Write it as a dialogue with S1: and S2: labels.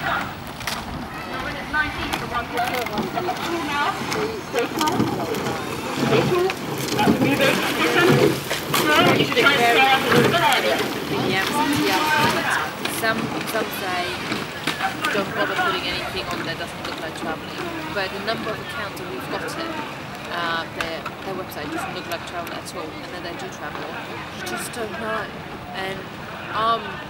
S1: Some say don't bother putting anything on there, doesn't look like travelling. But the number of accounts that we've gotten, their website doesn't look like travel at all, and then they do travel. You just don't know. And